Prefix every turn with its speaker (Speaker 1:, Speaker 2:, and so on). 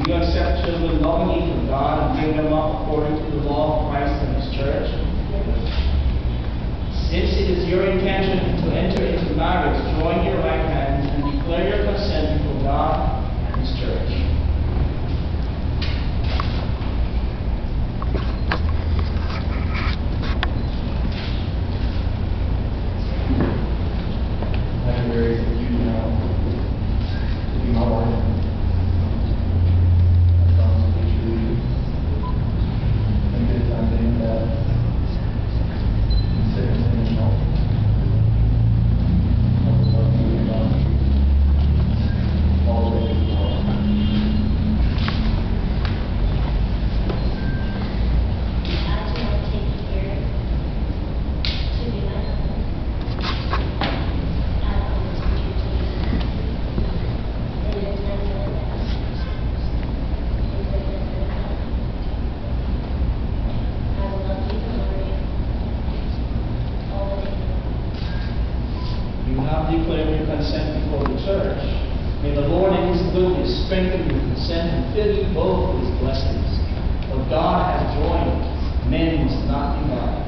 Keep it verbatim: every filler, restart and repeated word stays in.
Speaker 1: you accept children lovingly from God and bring them up according to the law of Christ and His church? Since it is your intention to enter into marriage, join your right hands and declare your consent before God and His church.
Speaker 2: I Garry, that you now to be my wife. I promise to be true to you. In good times and in bad. In sickness and in health. I will love you and honor you all the way to the world.
Speaker 3: I do not take you here to be my husband. I promise to you to you. In good times and in bad. In sickness and in health. I will love you and honor you all the days of my life.
Speaker 1: You now declare your consent before the church. May the Lord in His goodness strengthen your consent and fill you both with His blessings. For God has joined, men must not divide.